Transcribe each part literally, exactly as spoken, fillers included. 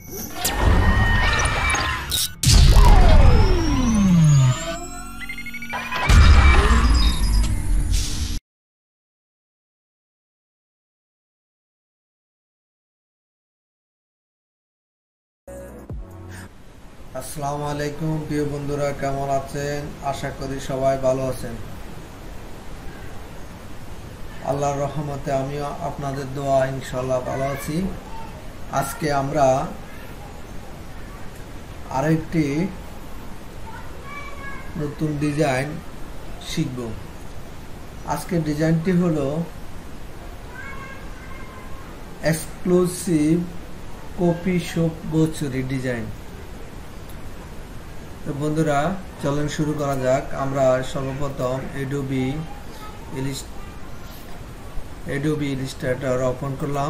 আসসালামু আলাইকুম প্রিয় বন্ধুরা, কেমন আছেন? আশা করি সবাই ভালো আছেন। আল্লাহর রহমতে আমিও আপনাদের দোয়া ইনশাআল্লাহ ভালো আছি। আজকে আমরা আরেকটি নতুন ডিজাইন শিখব। আজকের ডিজাইনটি হলো exclusive copy shop brochure design. তো বন্ধুরা, চলেন শুরু করা যাক। আমরা সর্বপ্রথম Adobe Adobe Illustrator ওপেন করলাম।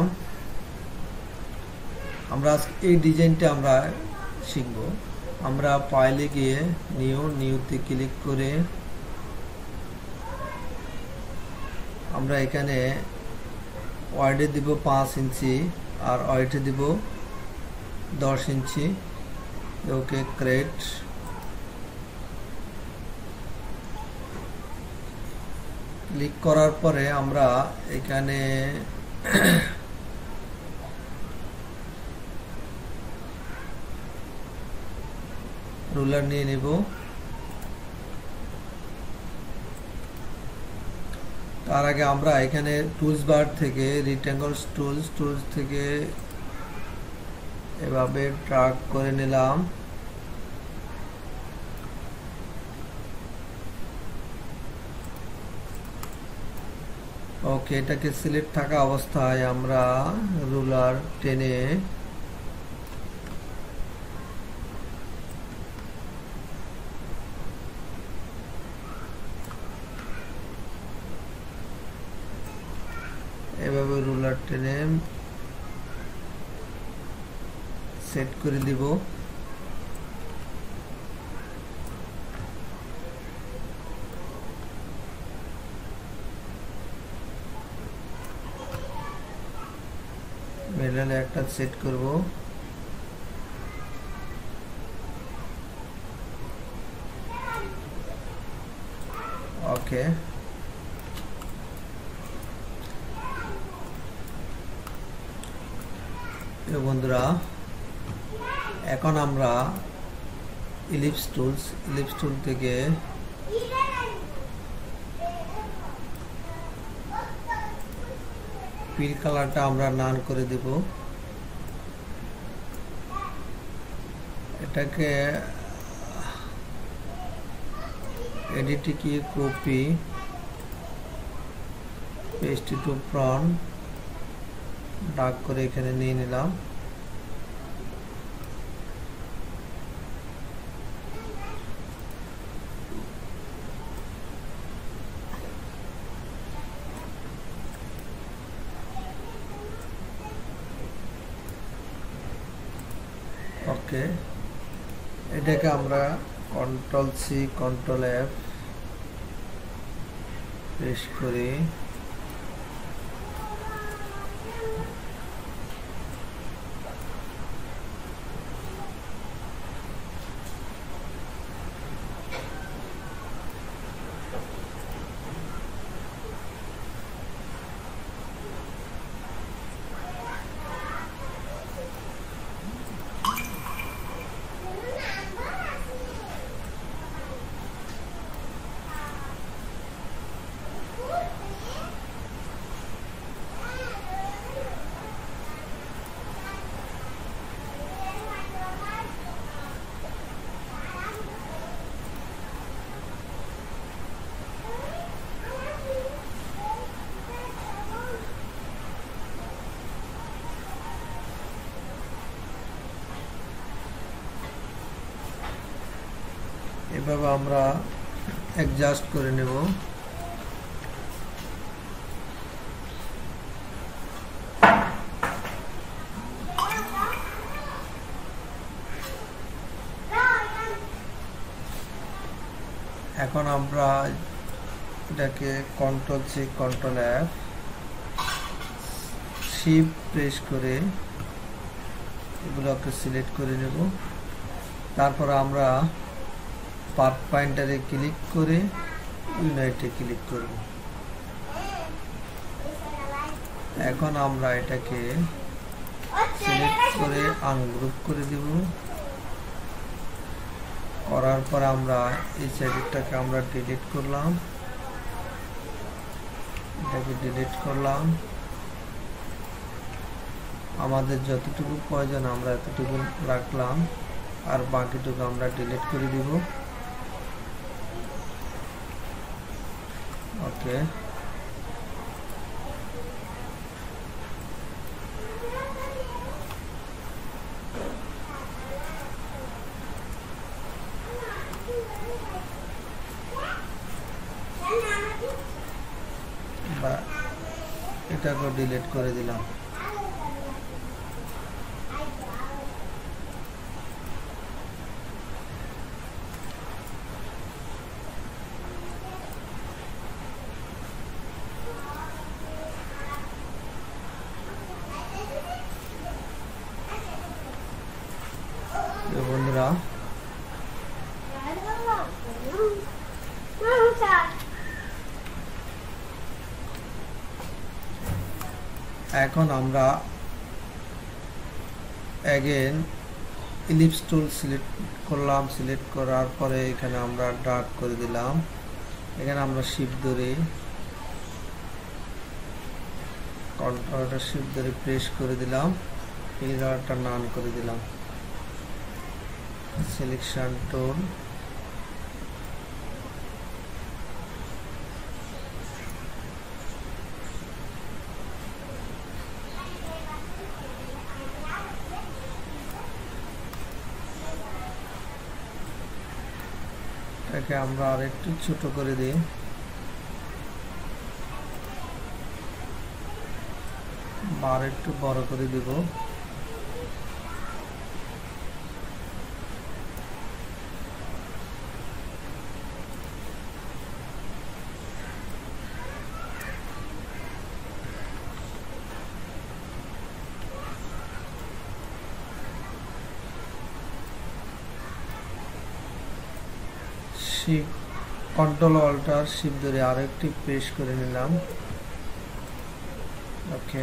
আমরা এই ডিজাইনটা আমরা শিখব। আমরা ফাইলে গিয়ে নিউ নিউতে ক্লিক করে আমরা এখানে ওয়াইডে দিব পাঁচ ইঞ্চি আর ওয়াইডে দিব দশ ইঞ্চি। ওকে, ক্রিয়েট। ক্লিক করার পরে আমরা এখানে রুলার নিয়ে নেব। তার আগে আমরা এখানে টুলস বার থেকে রেক্ট্যাঙ্গল টুলস টুলস থেকে এভাবে ড্র্যাগ করে নিলাম। ওকে, এটাকে সিলেক্ট থাকা অবস্থায় আমরা রুলার টেনে এভাবে রুলার টেনে সেট করে দিব। মিডলে একটা সেট করব। ওকে, বন্ধুরা, এখন আমরা ইলিপস টুলস ইলিপস টুল থেকে ফিল কালারটা আমরা নান করে দেব। এটাকে এডিটে গিয়ে copy paste to front dark করে এখানে নিয়ে নিলাম। ওকে, এটাকে আমরা control C control F press করি। এভাবে আমরা অ্যাডজাস্ট করে নেব। এখন আমরা এটাকে control C control F shift press করে এগুলোকে সিলেক্ট করে নেব। তারপর আমরা পাথ পয়েন্টারে ক্লিক করে ইউনাইটে ক্লিক করব। এখন আমরা এটাকে সিলেক্ট করে আনগ্রুপ করে দেব। করার পর আমরা এই সাইডটাকে আমরা ডিলিট করলাম, এটাকে ডিলিট করলাম। আমাদের যতটুকু প্রয়োজন আমরা এতটুকু রাখলাম, আর বাকিটুকু আমরা ডিলিট করে দিব। ওকে, এটাকে ডিলিট করে দিলাম। বন্ধুরা, এখন আমরা অ্যাগেন ইলিপস টুল সিলেক্ট করলাম। সিলেক্ট করার পরে এখানে আমরা ডার্ক করে দিলাম। এখানে আমরা শিফট ধরে কন্ট্রোলটা শিফট ধরে প্রেস করে দিলাম, এই কালারটা নান করে দিলাম। সিলেকশন টুল, এটাকে আমরা আরেকটু ছোট করে দিই। বার একটু বড় করে দিব। শিফট কন্ট্রোল অল্টার শিফট ধরে আরেকটি প্রেস করে নিলাম। ওকে,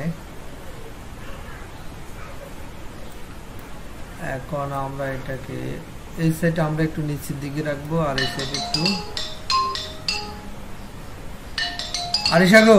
এখন আমরা এটাকে এই সাইডে আমরা একটু নিচের দিকে রাখবো, আর এই সাইডে একটু আরিশা গো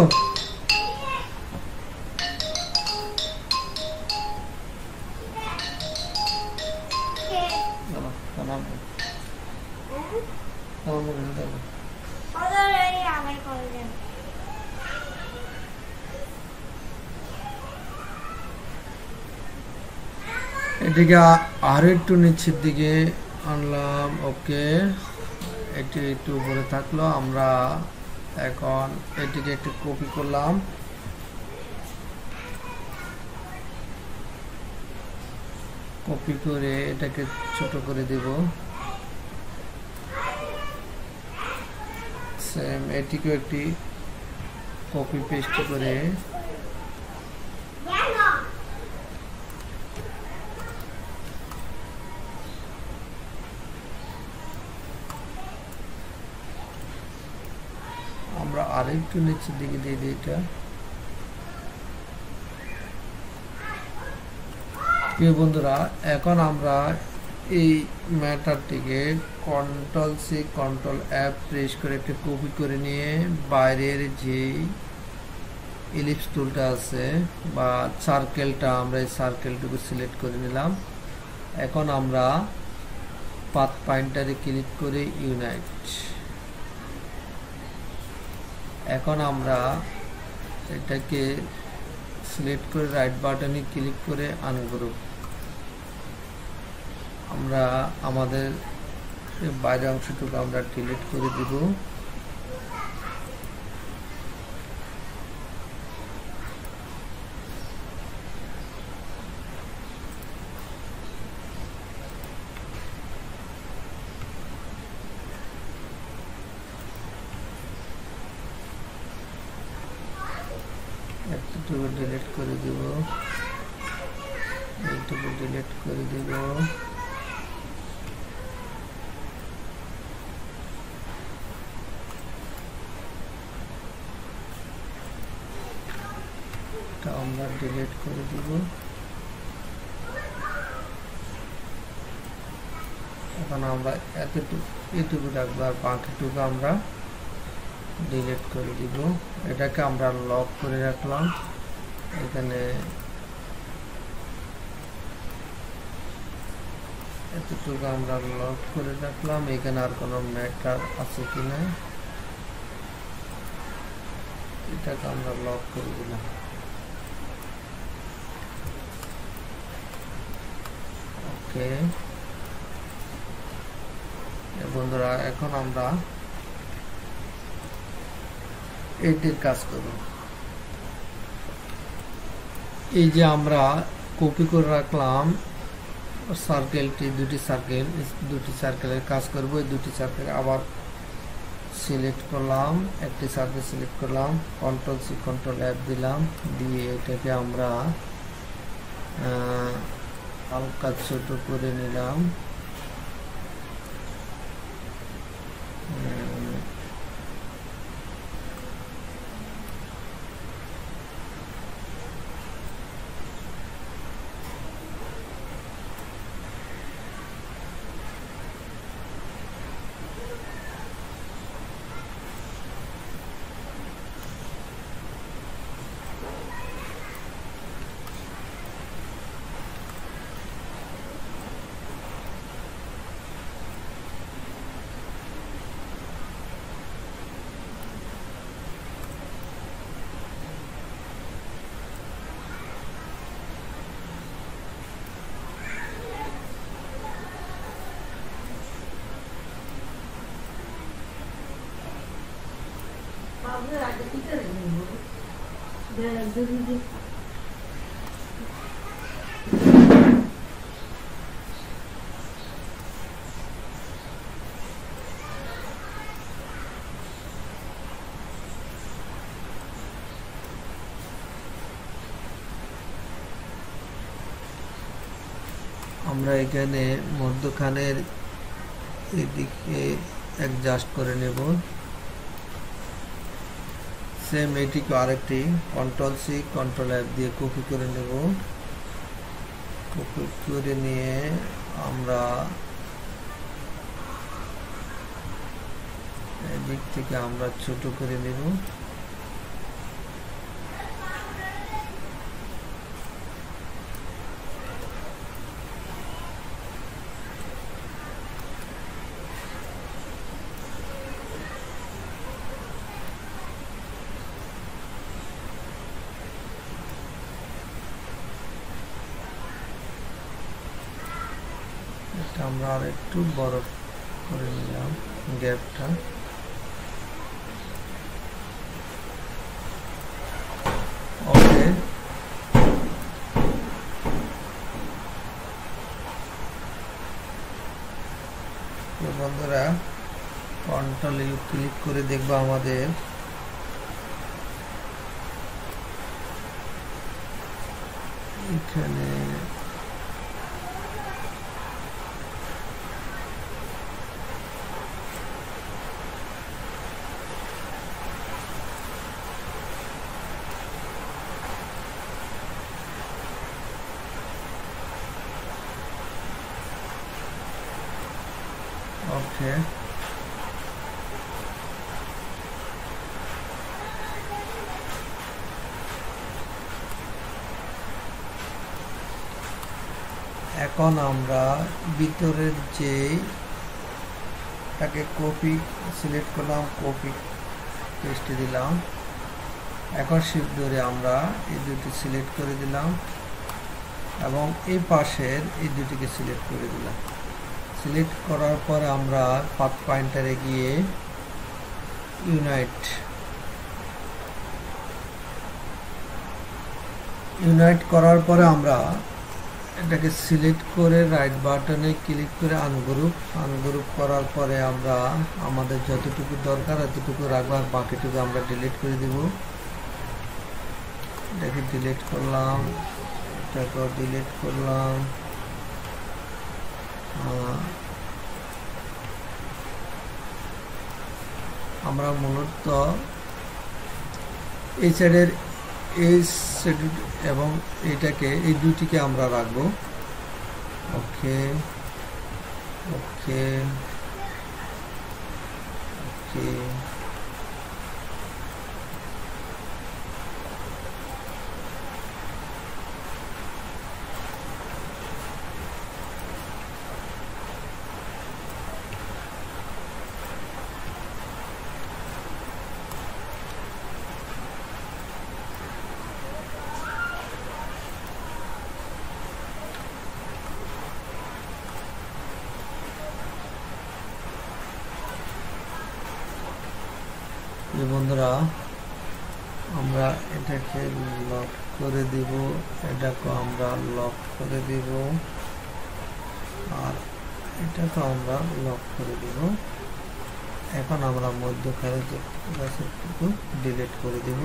এটিকে আরো একটু নিচের দিকে আনলাম। ওকে, এটি একটু উপরে থাকলো। আমরা এখন এটিকে একটু কপি করলাম, কপি করে এটাকে ছোট করে দিব। সেম এটিকে একটি কপি পেস্ট করে আমরা আরেকটু নিচের দিকে দিয়ে দিই। এটা প্রিয় বন্ধুরা, এখন আমরা এই ম্যাটারটিকে control C control F press করে একটা কপি করে নিয়ে বাইরের যে ইলিপস টুলটা আছে বা সার্কেলটা, আমরা এই সার্কেলটুকু সিলেক্ট করে নিলাম। এখন আমরা পাথ পয়েন্টারে ক্লিক করে ইউনাইট। এখন আমরা এটাকে সিলেক্ট করে রাইট বাটনে ক্লিক করে আনগ্রুপ। আমরা আমাদের বাইরের অংশটুকু আমরা ডিলিট করে দিব। এতটুকু ডিলিট করে দিব। এটুকু ডিলিট করে দিব। এটা আমরা ডিলিট করে দিব। এখন আমরা এতটুকু এটুকু রাখবো, আর বাকিটুকু আমরা ডিলিট করে দিব। এটাকে আমরা লক করে রাখলাম। এখানে এতটুকু আমরা লক করে রাখলাম। এখানে আর কোনো ম্যাটার আছে কিনা এটাকে আমরা লক করে দিলাম। ওকে বন্ধুরা, এখন আমরা এটির কাজ করব। এই যে আমরা কপি করে রাখলাম সার্কেলটি, দুটি সার্কেল, দুটি সার্কেলের কাজ করব। এই দুটি সার্কেল আবার সিলেক্ট করলাম, একটি সার্কেল সিলেক্ট করলাম, কন্ট্রোল সি কন্ট্রোল এফ দিলাম, দিয়ে এটাকে আমরা হালকা ছোট করে নিলাম। আমরা এখানে মধ্যখানের এদিকে অ্যাডজাস্ট করে নেব। সেম এটিকে আরেকটি কন্ট্রোল সি কন্ট্রোল এফ দিয়ে কপি করে নেব। কপি করে নিয়ে আমরা এদিক থেকে আমরা ছোট করে নেব। আমরা আর একটু বড় করে নিলাম গ্যাপটা। ওকে, বন্ধুরা কন্ট্রোল ইউ ক্লিক করে দেখবো আমাদের এখানে ওকে এখন আমরা ভিতরের যে তাকে কপি সিলেক্ট করলাম, কপি পেস্ট দিলাম। এখন শিফট ধরে আমরা এই দুটি সিলেক্ট করে দিলাম এবং এই পাশের এই দুটিকে সিলেক্ট করে দিলাম। সিলেক্ট করার পরে আমরা পাথ পয়েন্টারে গিয়ে ইউনাইট ইউনাইট করার পরে আমরা এটাকে সিলেক্ট করে রাইট বাটনে ক্লিক করে আনগ্রুপ আনগ্রুপ করার পরে আমরা আমাদের যতটুকু দরকার এতটুকু রাখবো, আর বাকিটুকু আমরা ডিলিট করে দিব। এটাকে ডিলিট করলাম, এটাকে ডিলিট করলাম। আমরা মূলত এই সাইডের এই সাইড এবং এইটাকে এই দুইটিকে আমরা রাখবো। ওকে ওকে ওকে বন্ধুরা, আমরা এটাকে লক করে দিব, এটাকে আমরা লক করে দিব, আর এটাকে আমরা লক করে দিব। এখন আমরা মধ্যখানে যেটুকু ডিলিট করে দিব।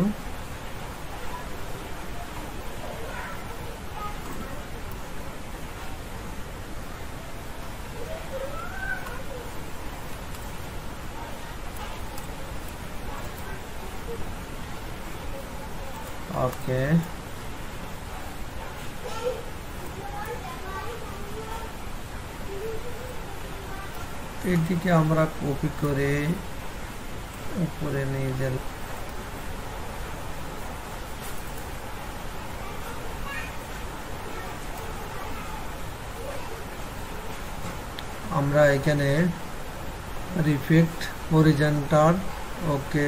ওকে, এটিকে আমরা কপি করে উপরে নিয়ে যাব। আমরা এখানে রিফ্লেক্ট হরিজন্টাল, ওকে,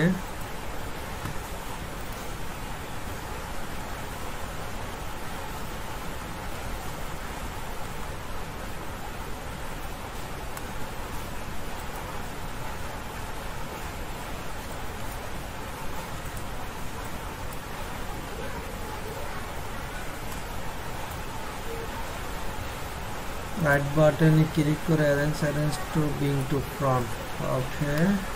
রাইট বাটনে ক্লিক করে arrange arrange to bring to front. Okay,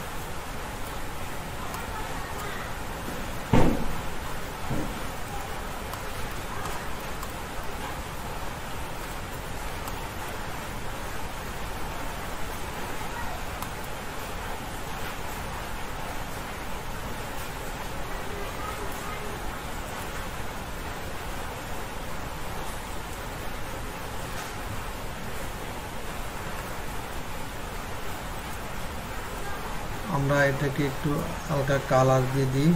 আমরা এটাকে একটু হালকা কালার দিয়ে দিই।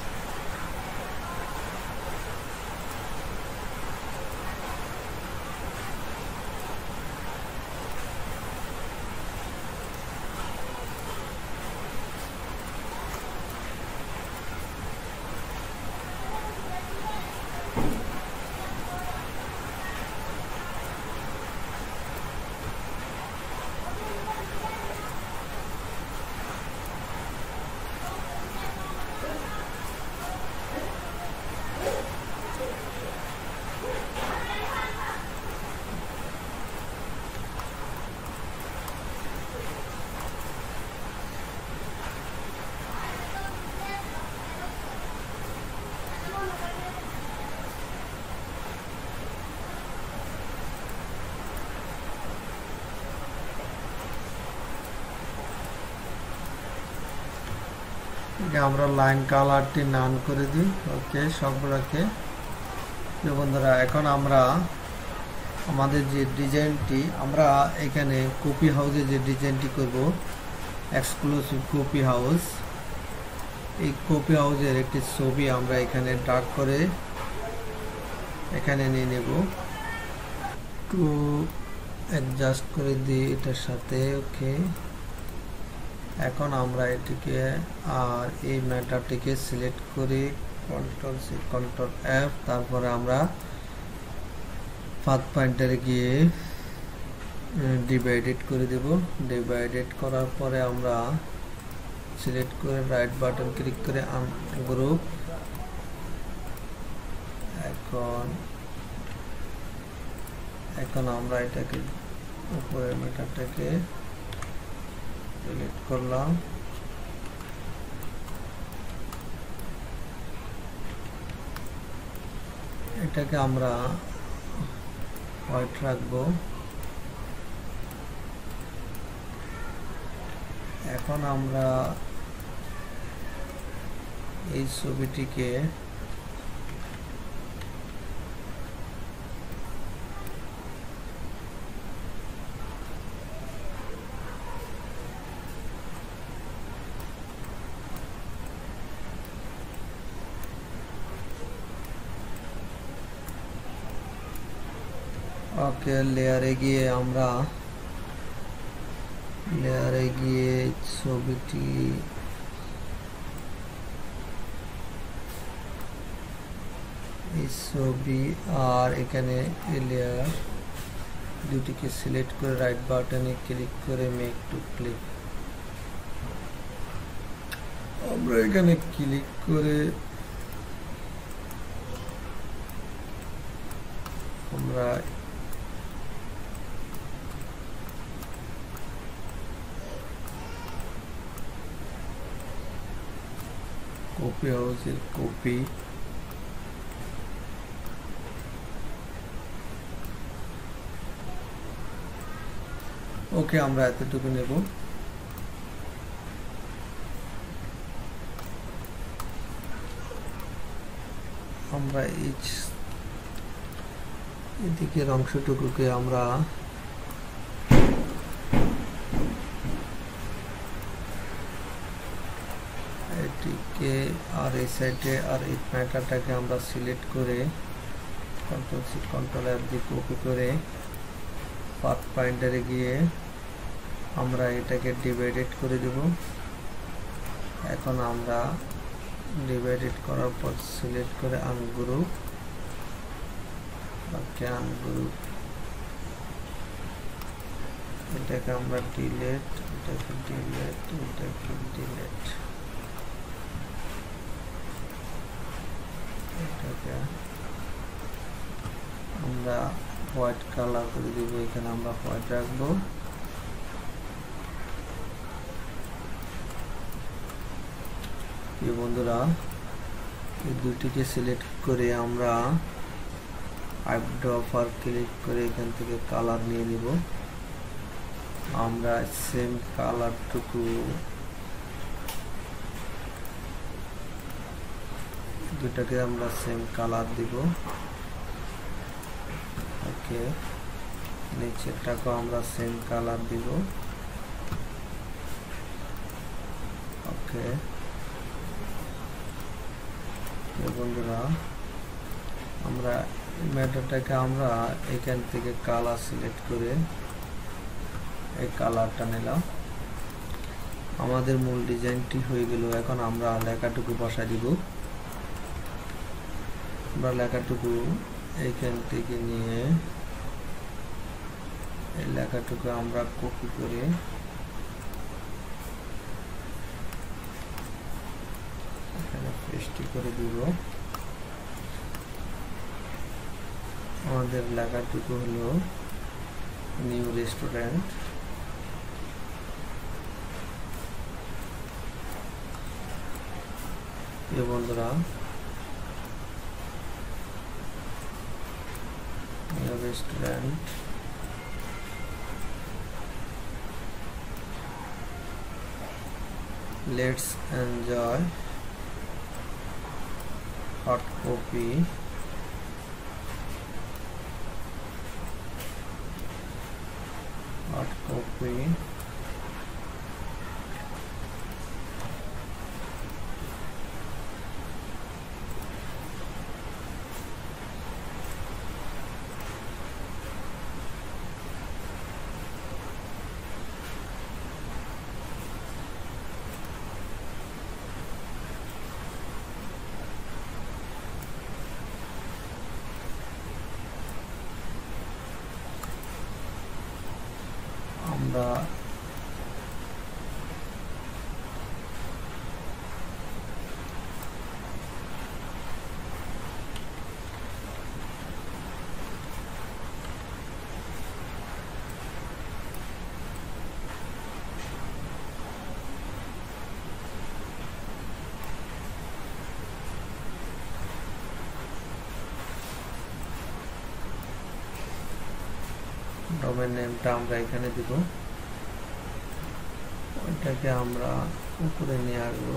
আমরা লাইন কালারটি নান করে দিই। ওকে, সবগুলোকে। বন্ধুরা, এখন আমরা আমাদের যে ডিজাইনটি আমরা এখানে কপি হাউসে যে ডিজাইনটি করব, এক্সক্লুসিভ কপি হাউস, এই কপি হাউসের একটি ছবি আমরা এখানে ড্র্যাগ করে এখানে নিয়ে নেব। একটু অ্যাডজাস্ট করে দিই এটার সাথে। ওকে, এখন আমরা এটিকে আর এই ম্যাটারটিকে সিলেক্ট করি, কন্ট্রোল সি কন্ট্রোল এফ, তারপরে আমরা পাথ পয়েন্টারে গিয়ে ডিভাইডেড করে দেব। ডিভাইডেড করার পরে আমরা সিলেক্ট করে রাইট বাটন ক্লিক করে আনগ্রুপ। এখন এখন আমরা এটাকে উপরের ম্যাটারটাকে ডিলিট করলাম। এটাকে আমরা হোয়াইট রাখবো। এখন আমরা এই ছবিটিকে ওকে লেয়ারে গিয়ে আমরা লেয়ারে গিয়ে ছবিটি এই ছবি আর এখানে লেয়ার দুটিকে সিলেক্ট করে রাইট বাটনে ক্লিক করে মেক টু ক্লিক। আমরা এখানে ক্লিক করে আমরা কপি হাউসের কপি ওকে আমরা এতটুকু নেব। আমরা এই এদিকের অংশটুকুকে আমরা এটিকে আর এই সাইডে আর এই ম্যাটারটাকে আমরা সিলেক্ট করে কন্ট্রোল সি কন্ট্রোল এফ দিয়ে কপি করে পাথ ফাইন্ডারে গিয়ে আমরা এটাকে ডিভাইডেড করে দেব। এখন আমরা ডিভাইডেড করার পর সিলেক্ট করে আনগ্রুপ ওকে আনগ্রুপ এটাকে আমরা ডিলেট এটাকে ডিলেট এটাকে ডিলেট এটাকে আমরা হোয়াইট কালার করে দিব। এখানে আমরা হোয়াইট রাখবো। এই বন্ধুরা এই দুটিকে সিলেক্ট করে আমরা আইড্রপার ক্লিক করে এখান থেকে কালার নিয়ে নিব। আমরা সেম কালারটুকু দুটাকে আমরা সেম কালার দিব। ওকে নিচেরটাকে আমরা সেম কালার দিব। ওকে বন্ধুরা আমরা ম্যাটারটাকে আমরা এখান থেকে কালার সিলেক্ট করে এই কালারটা নিলাম। আমাদের মূল ডিজাইনটি হয়ে গেল। এখন আমরা লেখাটুকু বসাই দিব। আমরা লেখাটুকু এইখান থেকে নিয়ে এই লেখাটুকু আমরা কপি করে এখানে পেস্ট করে দিব। আমাদের লেখাটুকু হলো নিউ রেস্টুরেন্ট। এই বন্ধুরা new restaurant let's enjoy hot copy hot copy আমরা ডোমেন নেমটা আমরা এখানে দিব, ওইটাকে আমরা উপরে নিয়ে আসবো।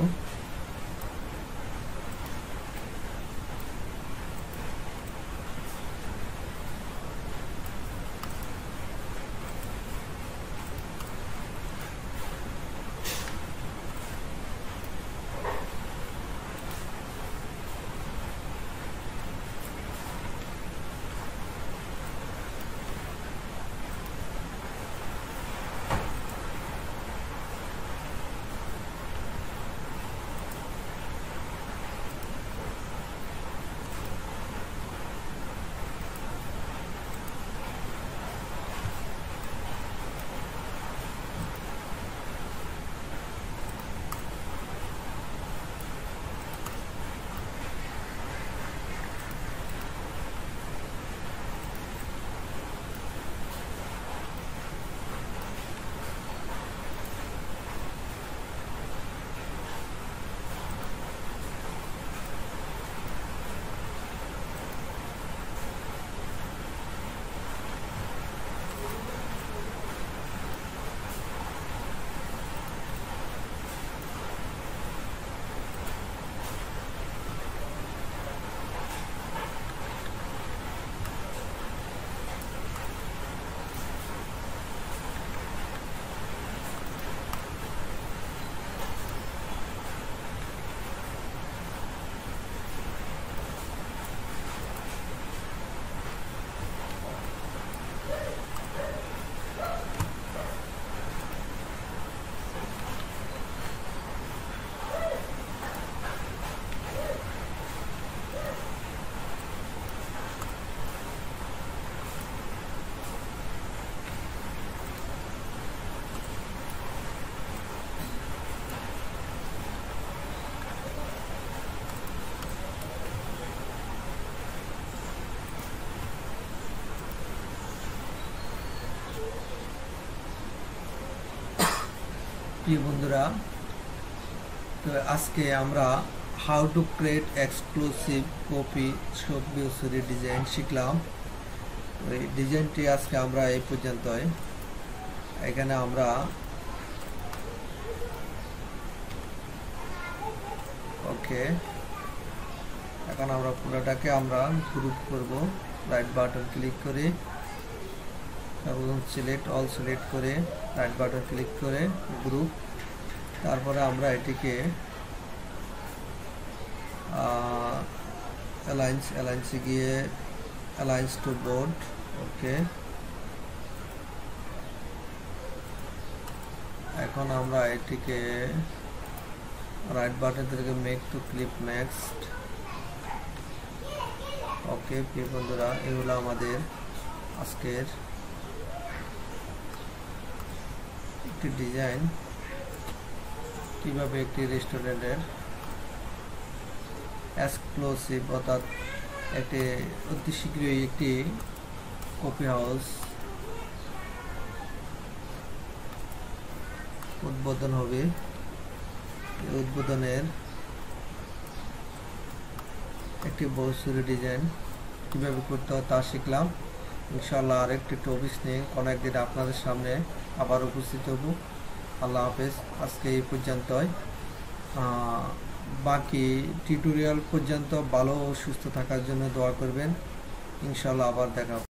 প্রিয় বন্ধুরা, তো আজকে আমরা how to create exclusive copy shop brochure design শিখলাম। ওই ডিজাইনটি আজকে আমরা এই পর্যন্তই। এখানে আমরা ওকে, এখন আমরা পুরোটাকে আমরা গ্রুপ করব। রাইট বাটন ক্লিক করে এবং সিলেক্ট অল সিলেক্ট করে রাইট বাটন ক্লিক করে গ্রুপ। তারপরে আমরা এটিকে অ্যালাইন্স অ্যালাইন্সে গিয়ে অ্যালাইন্স টু বোর্ড। ওকে, এখন আমরা এটিকে রাইট বাটন থেকে make to clip next. Okay প্রিয় বন্ধুরা, এগুলো আমাদের আজকের একটি ডিজাইন, কিভাবে একটি রেস্টুরেন্টের এক্সক্লুসিভ অর্থাৎ একটি অতি শীঘ্রই একটি কফি হাউস উদ্বোধন হবে। এই উদ্বোধনের একটি ব্রোচুরি ডিজাইন কীভাবে করতে হয় তা শিখলাম। ইনশাআল্লাহ আরেকটি টপিক নিয়ে কোনো একদিন আপনাদের সামনে আবার উপস্থিত হব। আল্লাহ হাফেজ, আজকে এই পর্যন্তই। বাকি টিউটোরিয়াল পর্যন্ত ভালো ও সুস্থ থাকার জন্য দোয়া করবেন। ইনশাআল্লাহ আবার দেখা।